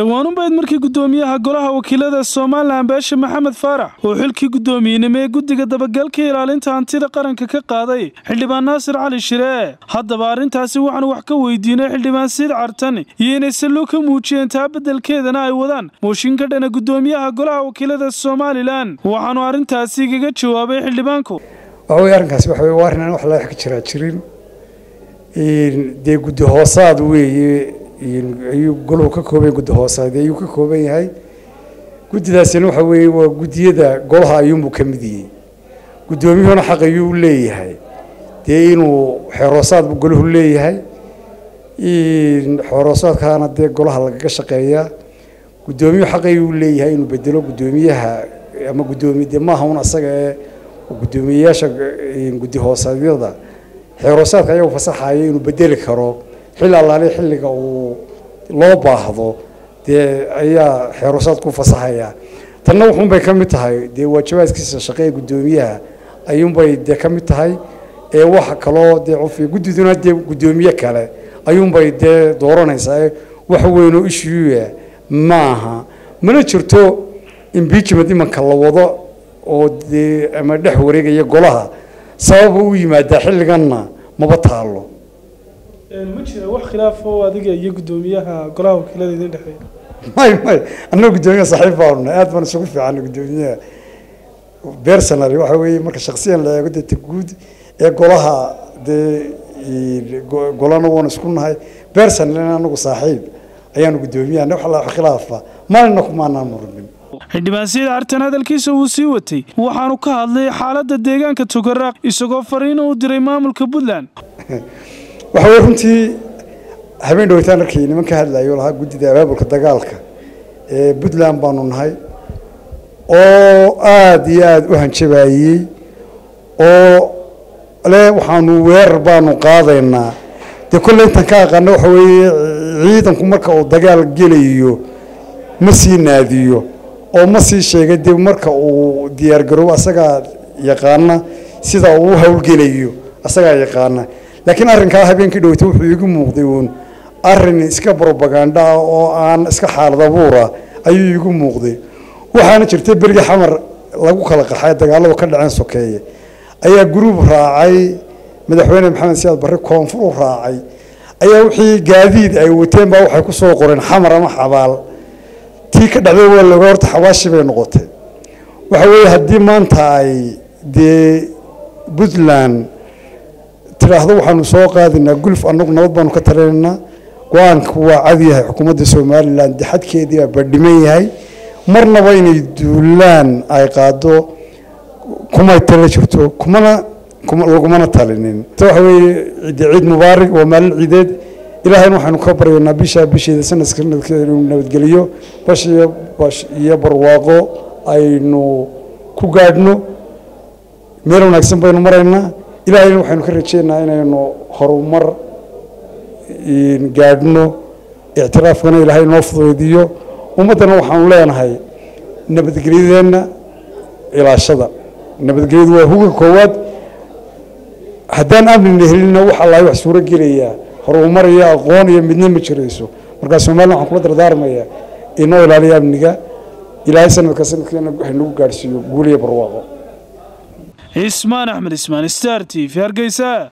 dhawaan bayd markii gudoomiyaha golaha wakiilada Soomaaliland Baasha Maxamed Faarax oo xilkii gudoomiyenimo ee guddiga dabagalka ilaalinta hantida qaranka ka qaaday xildhibaan Naasir Cali Shire. Haddaba arrintaasi waxaan wax ka weydiinay xildhibaan Siid Cartan iyo inay salo ka muujiyeen beddelkeedana ay wadaan mooshinka dhana gudoomiyaha golaha wakiilada Soomaaliland. Waxaanu arrintaasi kaga jawaabay xildhibaanku. arrinkaasi waxa weeye arrin wax la xiriira jirin guddi hoosaad weeye ayuu goluhu ka kooban guddi hoosaad ayuu ka kooban yahay guddidaasina waxa weeye waa guddiyada golaha ayuu ka mid yahay gudoomiyuhuna xaq ayuu leeyahay inuu xeroosaad goluhu leeyahay xeroosaadkaana golaha laga shaqeeyaa gudoomiyuhu xaq ayuu leeyahay inuu bedelo gudoomiyaha ama gudoomiyada maaha un asaga ee gudoomiyaasha guddi hoosaadyada xeroosaadka ayuu fasaxaya inuu bedeli karo xil allaale xilliga uu loo baahdo ayaa xeroosaad ku fasaxaya tanna wuxuun bay ka mid tahay waajibaadkiisa shaqada gudoomiyaha ayuun bay ka mid tahay wax kaloo qof guddiduna gudoomiye kale ayuun bay dooranaysaa wax weyn oo issue maaha mana jirto impeachment imanka la wado oo ama dhex wareegaya golaha sabab u yimaada xilliganna maba taalo ma jira wax khilaaf oo adiga iyo gudoomiyaha golaha wakiilada idin dhaxay may annagu gudoomiyaha saaxiib baan aad baan isugu fiican gudoomiyaha personally waxa weeye marka shakhsiyan la eego guud ee golaha golana waan isku nahay personally anagu saaxiib ayaan gudoomiyaha wax la khilaafa maalna kuma aanan murin xildhibaan Siid Cartan hadalkiisa uu sii watay waxaanu ka hadlay xaaladda deegaanka Tukaraq isagoo fariin u diray maamulka Puntland waxa runtii habeen dhawtaan arkay nimanka hadlayo laha guddida abaabulka dagaalka ee Puntland baanu nahay oo aad iyo aad u hanjabayay oo waxaanu weerar baanu qaadaynaa kullu intan ka aqaan waxa weeye ciidanku marka uu dagaal gelayo ma sii naadiyo oo ma sii sheegay marka uu diyaar garoobo asaga yaqaana sida uu hawlgelayo asaga yaqaana laakiin arrinka habeenkii dhawtay wuxuu igu muuqday arrin iska propaganda oo aan iska xaalad abuura ayuu igu muuqday waxaana jirtay bariga xamar lagu kala qaxay dagaalada ka dhaceen sokeeye ayaa group raacay madaxweyne Maxamed Siyaad Barre koonfur raacay ayaa wixii gaadiid ay wateen baa waxay ku soo qoreen xamar ama xabaal tii ka dhacday waa laga horta xawaashi bay noqotay waxa weeye haddii maanta ay Puntland tiraahdo waxaanu soo qaadinaa gulf annagu nabad baanu ka talinaynaa go'aanku waa cad yahay xukuumadda Soomaaliland xadkeedii baa badhiman yahay marnaba inay duulaan ay qaado kuma tala jirto lagumana talinin waxa weeye ciid mubaarak waa maalin ciideed ilaahayna waxaanu ka baryaynaa bisheeda sanadka nabadgeliyo bash iyo barwaaqo aynu ku gaadhno meel wanaagsan baynu maraynaa ilaahayna waxaanu ka rajaynaynaa inaynu horumar gaadhno ictiraafkana ilaahay noo fududeeyo ummadana waxaanu leenahay nabadgelyadeenna ilaashada nabadgelyadu waa huga koowaad haddaan amni helina waxa la wax suura gelayaa horumar iyo aqoon iyo midnimo jirayso marka Soomaaliland waxaan kula dardaarmayaa inoo ilaaliyo amniga ilaahay sanadkeena waxaynu gaarsiiyo guul iyo barwaaqo Ismaan Axmed Ismaan Star TV Hargeysa.